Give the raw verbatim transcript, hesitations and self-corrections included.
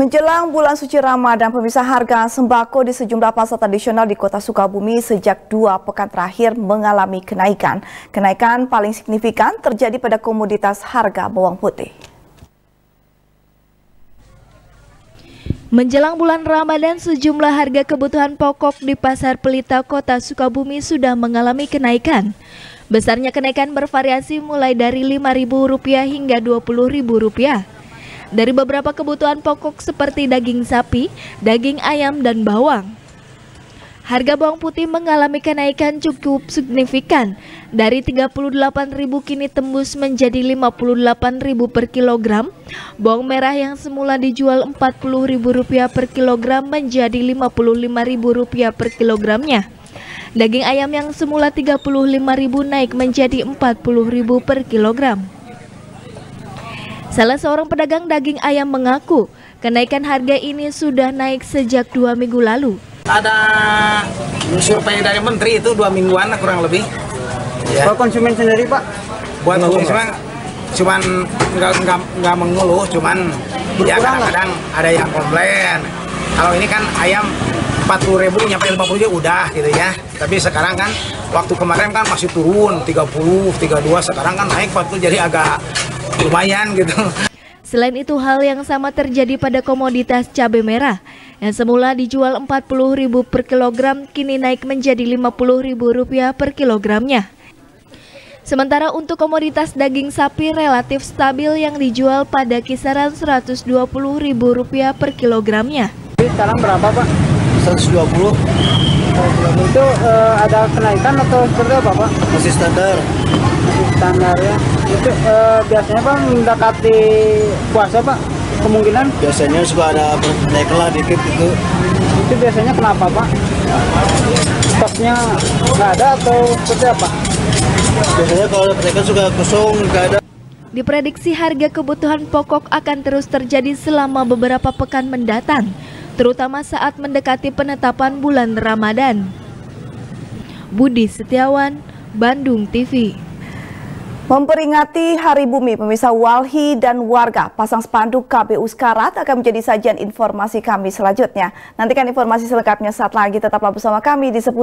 Menjelang bulan suci Ramadan, pemirsa, harga sembako di sejumlah pasar tradisional di Kota Sukabumi sejak dua pekan terakhir mengalami kenaikan. Kenaikan paling signifikan terjadi pada komoditas harga bawang putih. Menjelang bulan Ramadan, sejumlah harga kebutuhan pokok di Pasar Pelita Kota Sukabumi sudah mengalami kenaikan. Besarnya kenaikan bervariasi mulai dari lima ribu rupiah hingga dua puluh ribu rupiah. Dari beberapa kebutuhan pokok seperti daging sapi, daging ayam, dan bawang. Harga bawang putih mengalami kenaikan cukup signifikan. Dari tiga puluh delapan ribu kini tembus menjadi lima puluh delapan ribu per kilogram. Bawang merah yang semula dijual empat puluh ribu rupiah per kilogram menjadi lima puluh lima ribu rupiah per kilogramnya. Daging ayam yang semula tiga puluh lima ribu naik menjadi empat puluh ribu per kilogram. Salah seorang pedagang daging ayam mengaku kenaikan harga ini sudah naik sejak dua minggu lalu. Ada survei dari menteri itu dua mingguan kurang lebih. Ya. Kalau konsumen sendiri, Pak? Buat konsumen cuman nggak nggak nggak mengeluh, cuman ya kadang-kadang ada yang komplain. Kalau ini kan ayam empat puluh ribu nyampe lima puluh udah gitu ya. Tapi sekarang kan waktu kemarin kan masih turun tiga puluh, tiga puluh dua, sekarang kan naik empat puluh, jadi agak lumayan gitu. Selain itu, hal yang sama terjadi pada komoditas cabai merah yang semula dijual empat puluh ribu per kilogram kini naik menjadi lima puluh ribu rupiah per kilogramnya. Sementara untuk komoditas daging sapi relatif stabil yang dijual pada kisaran seratus dua puluh ribu rupiah per kilogramnya. Sekarang berapa, Pak? seratus dua puluh. Itu uh, ada kenaikan atau seperti apa, Pak? Masih standar. Masih standar ya. Itu uh, biasanya, Pak, mendekati puasa, Pak, kemungkinan? Biasanya suka ada naik lah dikit gitu. Itu biasanya kenapa, Pak? Stoknya nggak ada atau seperti apa? Biasanya kalau mereka suka kosong, nggak ada. Diprediksi harga kebutuhan pokok akan terus terjadi selama beberapa pekan mendatang, terutama saat mendekati penetapan bulan Ramadan. Budi Setiawan, Bandung T V. Memperingati Hari Bumi, pemirsa, walhi dan warga pasang spanduk K P U Sekarat akan menjadi sajian informasi kami selanjutnya. Nantikan informasi selengkapnya saat lagi, tetaplah bersama kami di Seputar